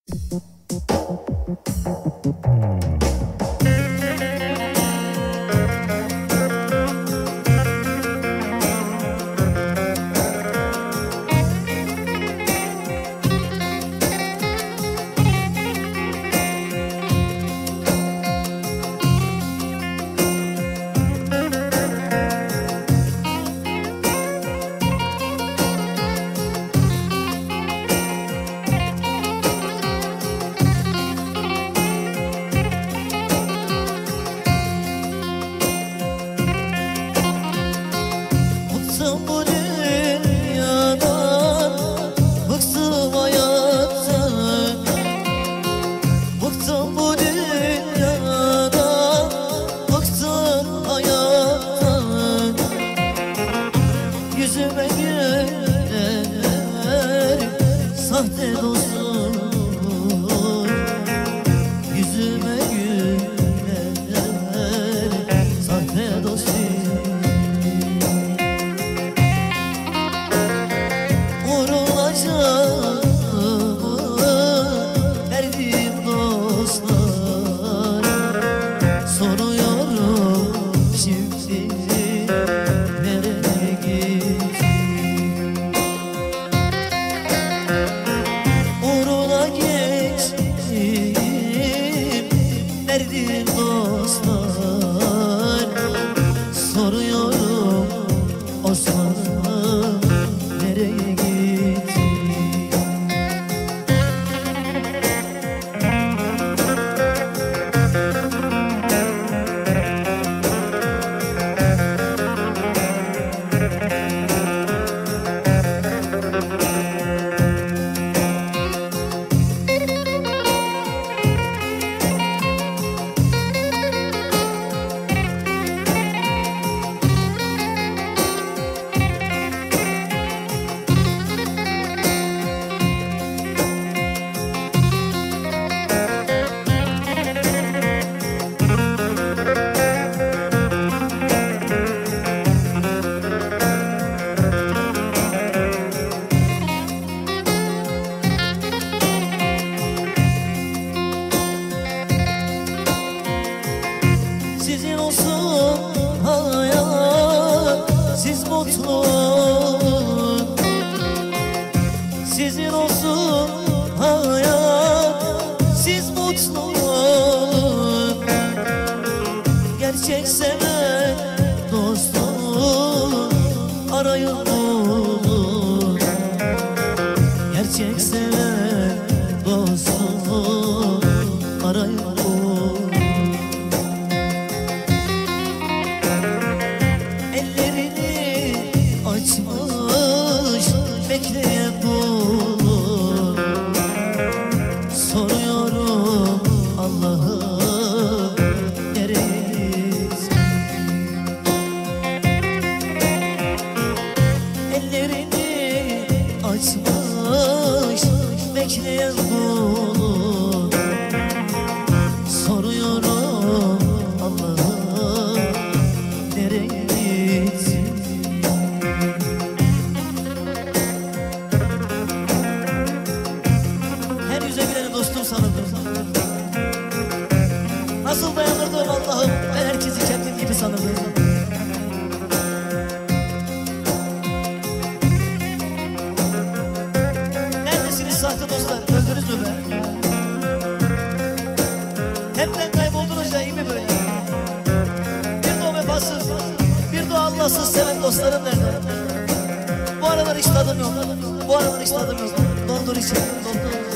Yüzüme güler sahte dostum, yüzüme güler sahte dostum. Vurulacağımı verdim dostlar, soruyorum şimdi nereye gittin? Uğruna geçtim verdim dostlar, soruyorum Osman'ım nereye gittin? Sizin olsun hayat, siz mutlu olun. Sizin olsun hayat, siz mutlu olun. Gerçek seven dostum arayın bulun. Gerçek seven dostum arayın bulun. Açmış bekleyen bulur, soruyorum Allah'ım neredesin? Ellerini açmış bekleyen bulur, soruyorum Allah'ım neredesin? Dostum sanırdım. Nasıl dayanırdım Allah'ım, ben herkesi kendim gibi sanırdım. Neredesiniz sahte dostlar, öldünüz mü be? Hepten kayboldunuz ya, iyi mi böyle? Bir de o vefasız, bir de o Allahsız seven dostlarım nerede? Bu aralar hiç tadım yok, bu aralar hiç tadım yok. Doldur içeri, doldur.